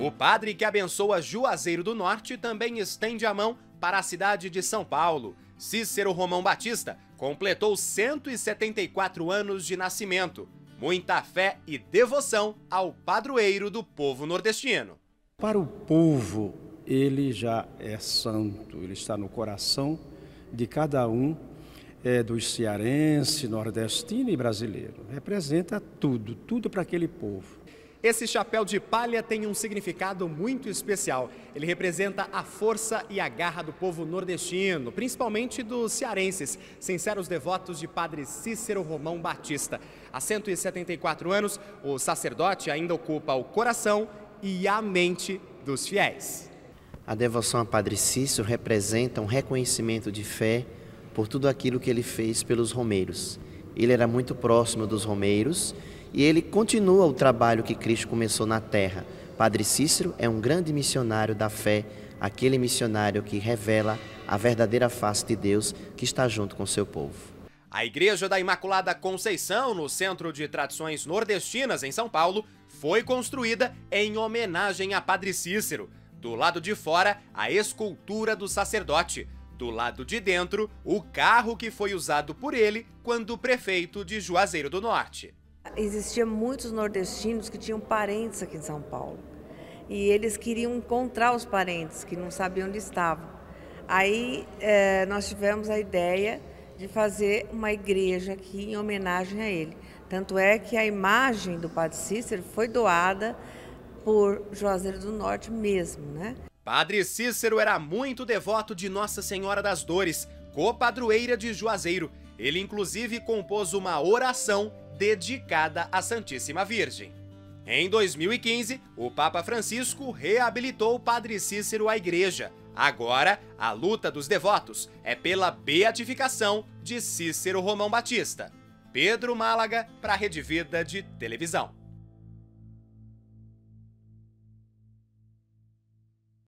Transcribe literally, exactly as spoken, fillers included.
O padre que abençoa Juazeiro do Norte também estende a mão para a cidade de São Paulo. Cícero Romão Batista completou cento e setenta e quatro anos de nascimento. Muita fé e devoção ao padroeiro do povo nordestino. Para o povo, ele já é santo, ele está no coração de cada um é, dos cearense, nordestino e brasileiro. Representa tudo, tudo para aquele povo. Esse chapéu de palha tem um significado muito especial. Ele representa a força e a garra do povo nordestino, principalmente dos cearenses, sinceros devotos de Padre Cícero Romão Batista. Há cento e setenta e quatro anos, o sacerdote ainda ocupa o coração e a mente dos fiéis. A devoção a Padre Cícero representa um reconhecimento de fé por tudo aquilo que ele fez pelos romeiros. Ele era muito próximo dos romeiros e ele continua o trabalho que Cristo começou na terra. Padre Cícero é um grande missionário da fé, aquele missionário que revela a verdadeira face de Deus que está junto com seu povo. A Igreja da Imaculada Conceição, no Centro de Tradições Nordestinas, em São Paulo, foi construída em homenagem a Padre Cícero. Do lado de fora, a escultura do sacerdote. Do lado de dentro, o carro que foi usado por ele quando prefeito de Juazeiro do Norte. Existiam muitos nordestinos que tinham parentes aqui em São Paulo. E eles queriam encontrar os parentes, que não sabiam onde estavam. Aí é, nós tivemos a ideia de fazer uma igreja aqui em homenagem a ele. Tanto é que a imagem do Padre Cícero foi doada por Juazeiro do Norte mesmo, né? Padre Cícero era muito devoto de Nossa Senhora das Dores, copadroeira de Juazeiro. Ele inclusive compôs uma oração dedicada à Santíssima Virgem. Em dois mil e quinze, o Papa Francisco reabilitou o Padre Cícero à igreja. Agora, a luta dos devotos é pela beatificação de Cícero Romão Batista. Pedro Málaga, para a Rede Vida de Televisão.